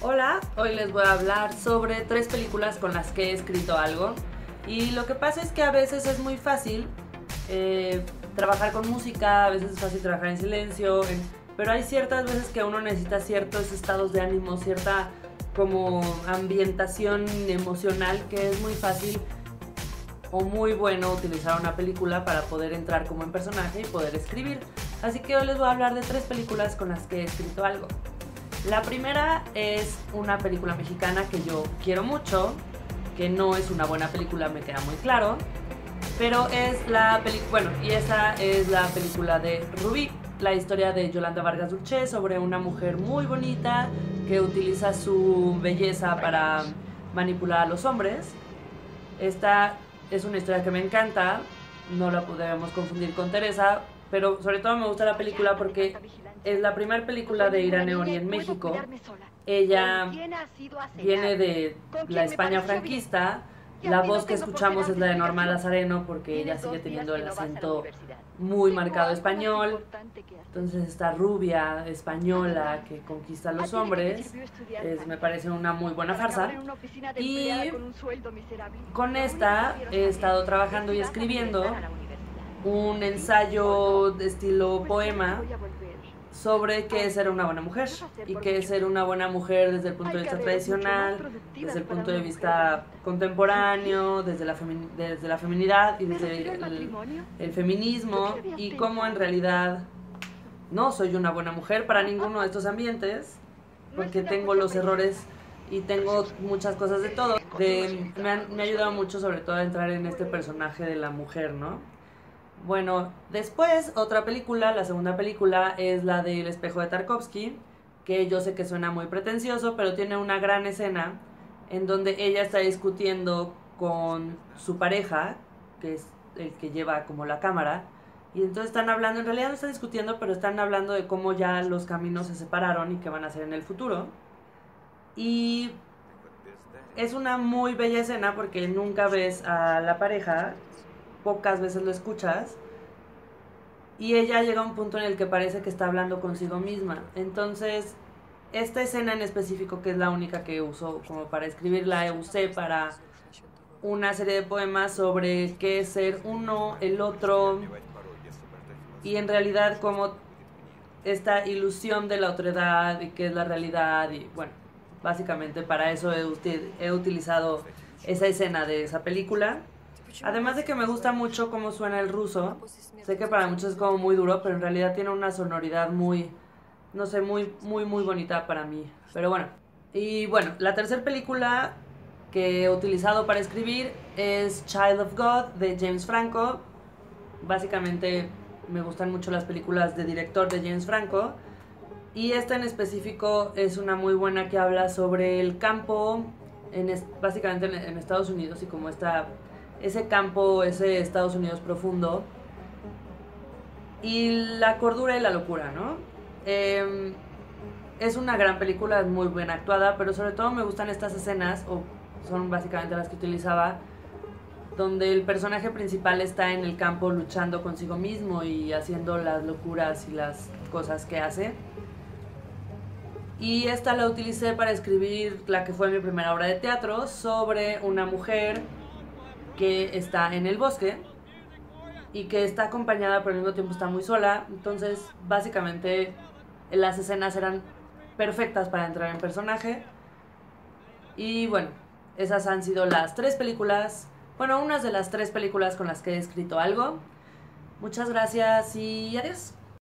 Hola, hoy les voy a hablar sobre 3 películas con las que he escrito algo. Y lo que pasa es que a veces es muy fácil trabajar con música, a veces es fácil trabajar en silencio, pero hay ciertas veces que uno necesita ciertos estados de ánimo, cierta como ambientación emocional que es muy fácil o muy bueno utilizar una película para poder entrar como en personaje y poder escribir. Así que hoy les voy a hablar de 3 películas con las que he escrito algo. La primera es una película mexicana que yo quiero mucho, que no es una buena película, me queda muy claro, pero es la película, bueno, y esa es la película de Rubí, la historia de Yolanda Vargas Dulce sobre una mujer muy bonita que utiliza su belleza para manipular a los hombres. Esta es una historia que me encanta, no la podemos confundir con Teresa, pero sobre todo me gusta la película porque es la primera película de Irane Ori en México. Ella viene de la España franquista. La voz que escuchamos es la de Norma Lazareno porque ella sigue teniendo el acento muy marcado español. Entonces esta rubia española que conquista a los hombres me parece una muy buena farsa. Y con esta he estado trabajando y escribiendo un ensayo de estilo poema sobre qué es ser una buena mujer y qué es ser una buena mujer desde el punto de vista tradicional, desde el punto de vista contemporáneo, desde la feminidad y desde el feminismo, y cómo en realidad no soy una buena mujer para ninguno de estos ambientes porque tengo los errores y tengo muchas cosas de todo. Me ha ayudado mucho sobre todo a entrar en este personaje de la mujer, ¿no? Bueno, después otra película, la segunda película es la del espejo de Tarkovsky, que yo sé que suena muy pretencioso, pero tiene una gran escena en donde ella está discutiendo con su pareja, que es el que lleva como la cámara, y entonces están hablando, en realidad no están discutiendo, pero están hablando de cómo ya los caminos se separaron y qué van a hacer en el futuro. Y es una muy bella escena porque nunca ves a la pareja, pocas veces lo escuchas, y ella llega a un punto en el que parece que está hablando consigo misma. Entonces, esta escena en específico, que es la única que uso como para escribir, la usé para una serie de poemas sobre qué es ser uno, el otro, y en realidad como esta ilusión de la otredad y qué es la realidad. Y bueno, básicamente para eso he utilizado esa escena de esa película. Además de que me gusta mucho cómo suena el ruso. Sé que para muchos es como muy duro, pero en realidad tiene una sonoridad muy, no sé, muy bonita para mí. Pero bueno. Y bueno, la tercera película que he utilizado para escribir es Child of God de James Franco. Básicamente me gustan mucho las películas de director de James Franco. Y esta en específico es una muy buena que habla sobre el campo, básicamente en Estados Unidos, y como ese campo, ese Estados Unidos profundo, y la cordura y la locura, ¿no? Es una gran película, es muy bien actuada, pero sobre todo me gustan estas escenas, o son básicamente las que utilizaba, donde el personaje principal está en el campo luchando consigo mismo y haciendo las locuras y las cosas que hace. Y esta la utilicé para escribir la que fue mi primera obra de teatro sobre una mujer que está en el bosque y que está acompañada pero al mismo tiempo está muy sola. Entonces básicamente las escenas eran perfectas para entrar en personaje. Y bueno, esas han sido las 3 películas, bueno, unas de las 3 películas con las que he escrito algo. Muchas gracias y adiós.